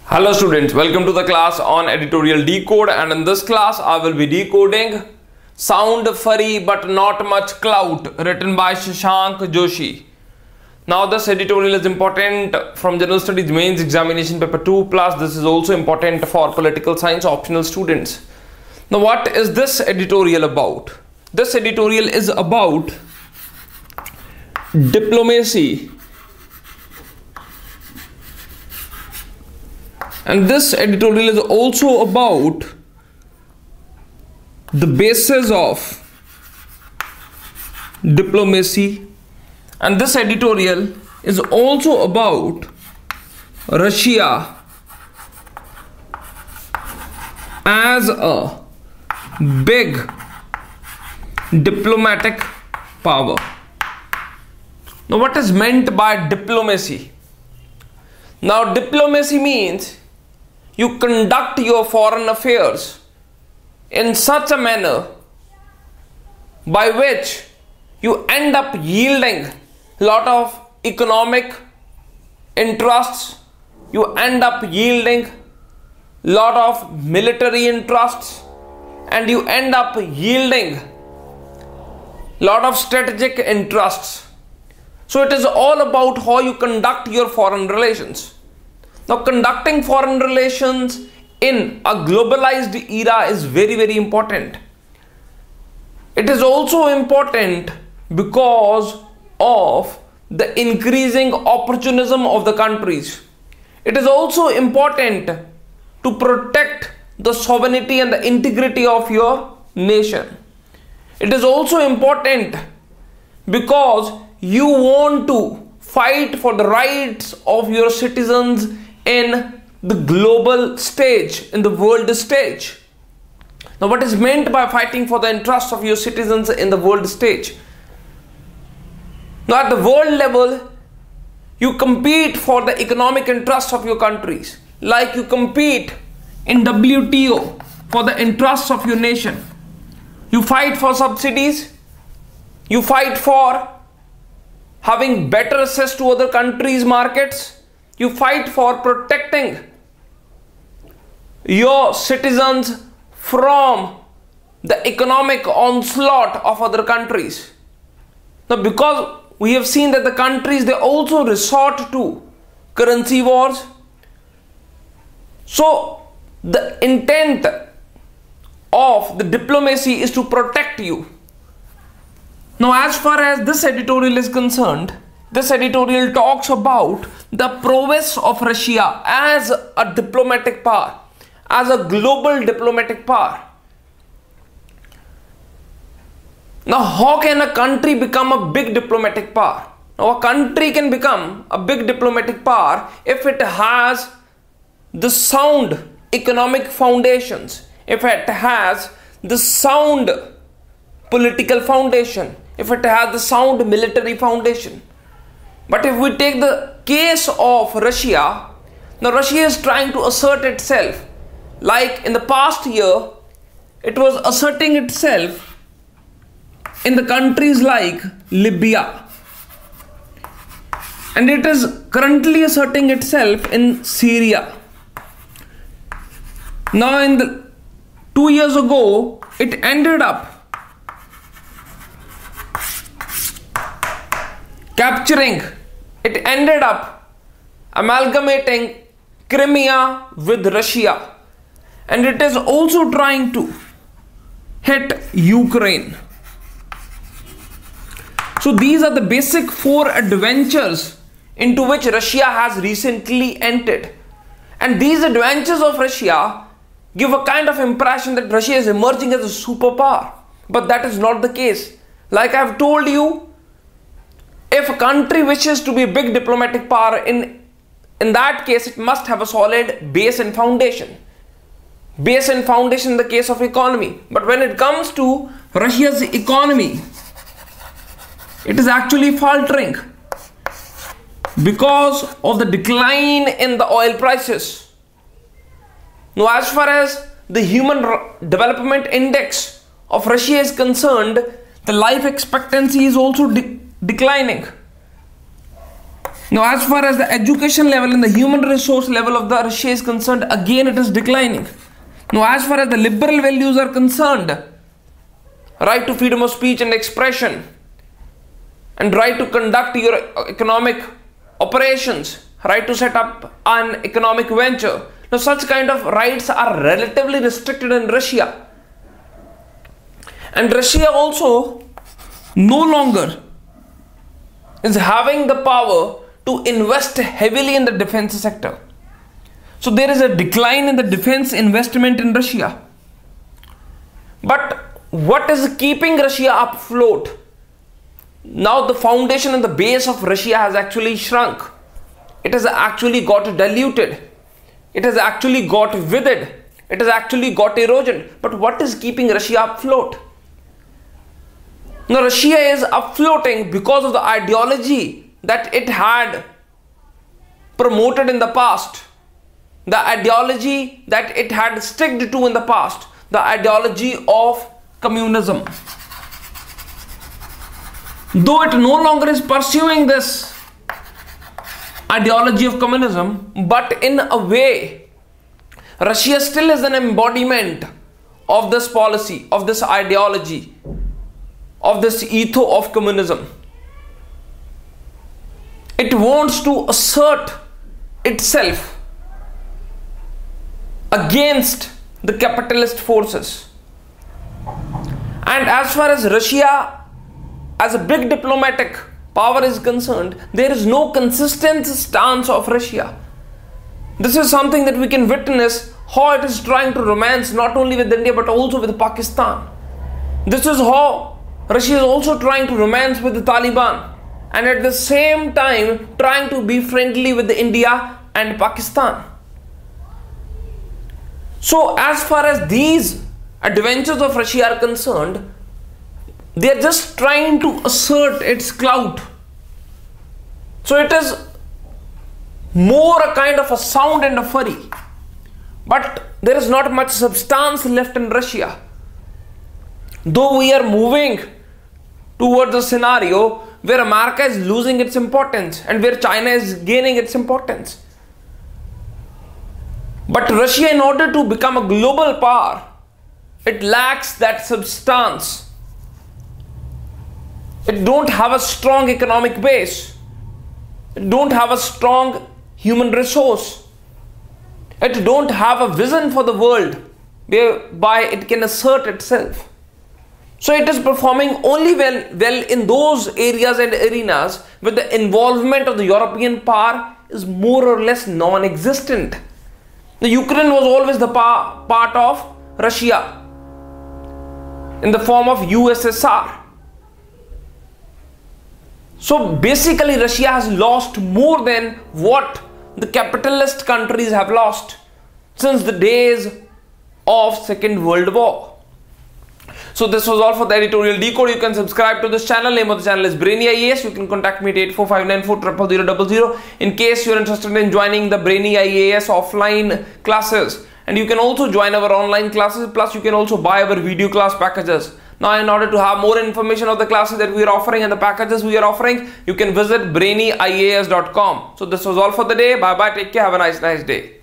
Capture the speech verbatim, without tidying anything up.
Hello students, welcome to the class on editorial decode, and in this class I will be decoding Sound Furry But Not Much Clout, written by Shashank Joshi. Now this editorial is important from General Studies Mains Examination Paper two, plus this is also important for political science optional students. Now what is this editorial about? This editorial is about diplomacy. And this editorial is also about the basis of diplomacy, and this editorial is also about Russia as a big diplomatic power. Now what is meant by diplomacy? Now diplomacy means you conduct your foreign affairs in such a manner by which you end up yielding a lot of economic interests, you end up yielding a lot of military interests, and you end up yielding a lot of strategic interests. So it is all about how you conduct your foreign relations. Now, conducting foreign relations in a globalized era is very, very important. It is also important because of the increasing opportunism of the countries. It is also important to protect the sovereignty and the integrity of your nation. It is also important because you want to fight for the rights of your citizens in the global stage, in the world stage. Now what is meant by fighting for the interests of your citizens in the world stage? Now at the world level, you compete for the economic interests of your countries, like you compete in W T O for the interests of your nation. You fight for subsidies, you fight for having better access to other countries' markets, you fight for protecting your citizens from the economic onslaught of other countries. Now because we have seen that the countries, they also resort to currency wars. So the intent of the diplomacy is to protect you. Now as far as this editorial is concerned, this editorial talks about the prowess of Russia as a diplomatic power, as a global diplomatic power. Now, how can a country become a big diplomatic power? Now, a country can become a big diplomatic power if it has the sound economic foundations, if it has the sound political foundation, if it has the sound military foundation. But if we take the case of Russia, now Russia is trying to assert itself. Like in the past year, it was asserting itself in the countries like Libya. And it is currently asserting itself in Syria. Now in the two years ago, it ended up capturing It ended up amalgamating Crimea with Russia, and it is also trying to hit Ukraine. So these are the basic four adventures into which Russia has recently entered, and these adventures of Russia give a kind of impression that Russia is emerging as a superpower, but that is not the case. Like I have told you, if a country wishes to be a big diplomatic power, in, in that case, it must have a solid base and foundation. Base and foundation in the case of economy. But when it comes to Russia's economy, it is actually faltering because of the decline in the oil prices. Now, as far as the Human Development Index of Russia is concerned, the life expectancy is also de- declining. Now, as far as the education level and the human resource level of the Russia is concerned, again it is declining. Now, as far as the liberal values are concerned, right to freedom of speech and expression, and right to conduct your economic operations, right to set up an economic venture. Now, such kind of rights are relatively restricted in Russia. And Russia also no longer is having the power to invest heavily in the defense sector. So there is a decline in the defense investment in Russia. But what is keeping Russia afloat? Now the foundation and the base of Russia has actually shrunk. It has actually got diluted. It has actually got withered. It has actually got erosion. But what is keeping Russia afloat? Now Russia is afloating because of the ideology that it had promoted in the past. The ideology that it had stuck to in the past. The ideology of communism. Though it no longer is pursuing this ideology of communism, but in a way, Russia still is an embodiment of this policy, of this ideology, of this ethos of communism. It wants to assert itself against the capitalist forces. And as far as Russia as a big diplomatic power is concerned, there is no consistent stance of Russia. This is something that we can witness how it is trying to romance not only with India but also with Pakistan. This is how Russia is also trying to romance with the Taliban and at the same time trying to be friendly with India and Pakistan. So as far as these adventures of Russia are concerned, they are just trying to assert its clout. So it is more a kind of a sound and a furry. But there is not much substance left in Russia. Though we are moving towards a scenario where America is losing its importance and where China is gaining its importance. But Russia, in order to become a global power, it lacks that substance. It don't have a strong economic base. It don't have a strong human resource. It don't have a vision for the world whereby it can assert itself. So it is performing only well, well in those areas and arenas where the involvement of the European power is more or less non-existent. The Ukraine was always the pa part of Russia in the form of U S S R. So basically Russia has lost more than what the capitalist countries have lost since the days of Second World War. So this was all for the editorial decode. You can subscribe to this channel. Name of the channel is BrainyIAS. You can contact me at eight four five nine four zero zero zero zero in case you are interested in joining the BrainyIAS offline classes. And you can also join our online classes. Plus you can also buy our video class packages. Now, in order to have more information of the classes that we are offering and the packages we are offering, you can visit brainy I A S dot com. So this was all for the day. Bye bye. Take care. Have a nice, nice day.